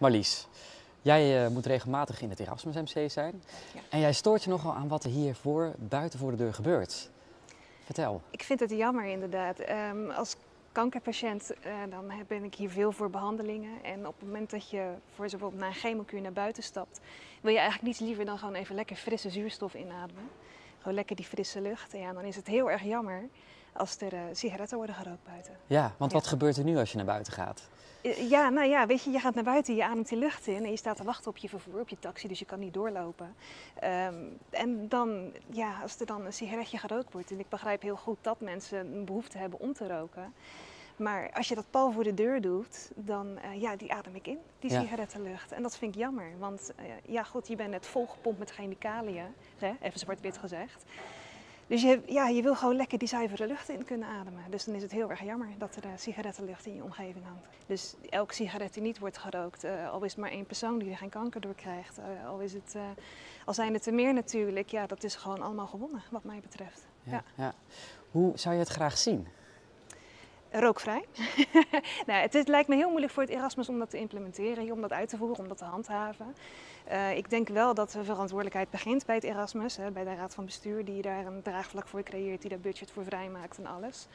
Marlies, jij moet regelmatig in het Erasmus MC zijn. Ja. En jij stoort je nogal aan wat er hier buiten voor de deur gebeurt. Vertel. Ik vind het jammer inderdaad. Als kankerpatiënt dan ben ik hier veel voor behandelingen. En op het moment dat je voor bijvoorbeeld na een chemokuur naar buiten stapt, wil je eigenlijk niets liever dan gewoon even lekker frisse zuurstof inademen. Gewoon lekker die frisse lucht. Ja, dan is het heel erg jammer als er sigaretten worden gerookt buiten. Ja, want wat gebeurt er nu als je naar buiten gaat? Ja, nou ja, weet je, je gaat naar buiten, je ademt die lucht in en je staat te wachten op je vervoer, op je taxi, dus je kan niet doorlopen. En dan, ja, als er dan een sigaretje gerookt wordt, en ik begrijp heel goed dat mensen een behoefte hebben om te roken. Maar als je dat pal voor de deur doet, dan ja, die adem ik in, die sigarettenlucht. En dat vind ik jammer, want ja goed, je bent net volgepompt met chemicaliën, hè? Even zwart-wit gezegd. Dus je wil gewoon lekker die zuivere lucht in kunnen ademen. Dus dan is het heel erg jammer dat er sigarettenlucht in je omgeving hangt. Dus elke sigaret die niet wordt gerookt, al is het maar één persoon die er geen kanker door krijgt, al zijn het er meer natuurlijk, ja, dat is gewoon allemaal gewonnen wat mij betreft. Ja. Hoe zou je het graag zien? Rookvrij. Nou, het lijkt me heel moeilijk voor het Erasmus om dat te implementeren, om dat uit te voeren, om dat te handhaven. Ik denk wel dat de verantwoordelijkheid begint bij het Erasmus, bij de Raad van Bestuur, die daar een draagvlak voor creëert, die daar budget voor vrijmaakt en alles.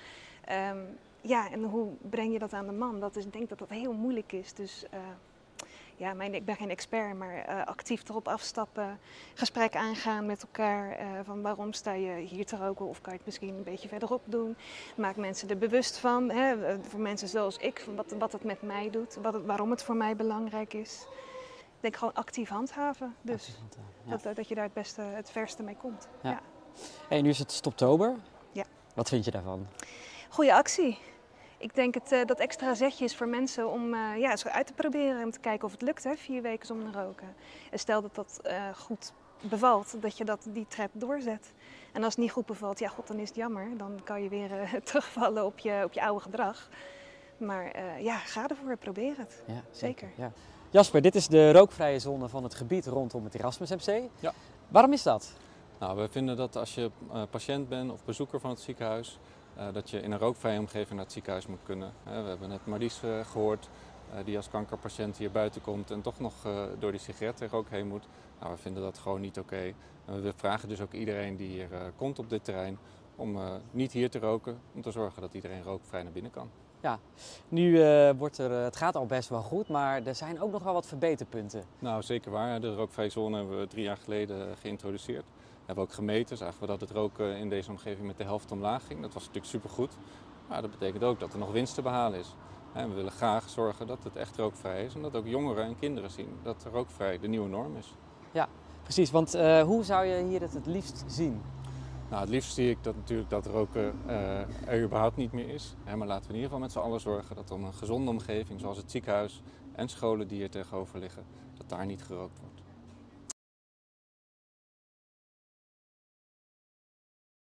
Ja, en hoe breng je dat aan de man? Ik denk dat dat heel moeilijk is. Dus ja, ik ben geen expert, maar actief erop afstappen, gesprek aangaan met elkaar van waarom sta je hier te roken of kan je het misschien een beetje verderop doen. Maak mensen er bewust van, hè, voor mensen zoals ik, van wat het met mij doet, waarom het voor mij belangrijk is. Ik denk gewoon actief handhaven, dus dat je daar het verste mee komt. Ja. Hey, nu is het Stoptober. Ja. Wat vind je daarvan? Goeie actie. Ik denk dat extra zetje is voor mensen om eens uit te proberen, om te kijken of het lukt, hè, 4 weken zonder roken. En stel dat dat goed bevalt, dat je die tred doorzet. En als het niet goed bevalt, ja god, dan is het jammer. Dan kan je weer terugvallen op je oude gedrag. Maar ja, ga ervoor, probeer het. Ja, zeker. Ja. Jasper, dit is de rookvrije zone van het gebied rondom het Erasmus MC. Ja. Waarom is dat? Nou, we vinden dat als je patiënt bent of bezoeker van het ziekenhuis, dat je in een rookvrije omgeving naar het ziekenhuis moet kunnen. We hebben net Marlies gehoord, die als kankerpatiënt hier buiten komt en toch nog door die sigarettenrook heen moet. Nou, we vinden dat gewoon niet oké. En we vragen dus ook iedereen die hier komt op dit terrein om niet hier te roken, om te zorgen dat iedereen rookvrij naar binnen kan. Ja, nu het gaat al best wel goed, maar er zijn ook nog wel wat verbeterpunten. Nou, zeker waar. De rookvrije zone hebben we 3 jaar geleden geïntroduceerd. We hebben ook gemeten, zagen we dat het roken in deze omgeving met de helft omlaag ging. Dat was natuurlijk supergoed, maar dat betekent ook dat er nog winst te behalen is. En we willen graag zorgen dat het echt rookvrij is en dat ook jongeren en kinderen zien dat rookvrij de nieuwe norm is. Ja, precies, want hoe zou je hier het liefst zien? Nou, het liefst zie ik dat roken er überhaupt niet meer is. Maar laten we in ieder geval met z'n allen zorgen dat om een gezonde omgeving, zoals het ziekenhuis en scholen die hier tegenover liggen, dat daar niet gerookt wordt.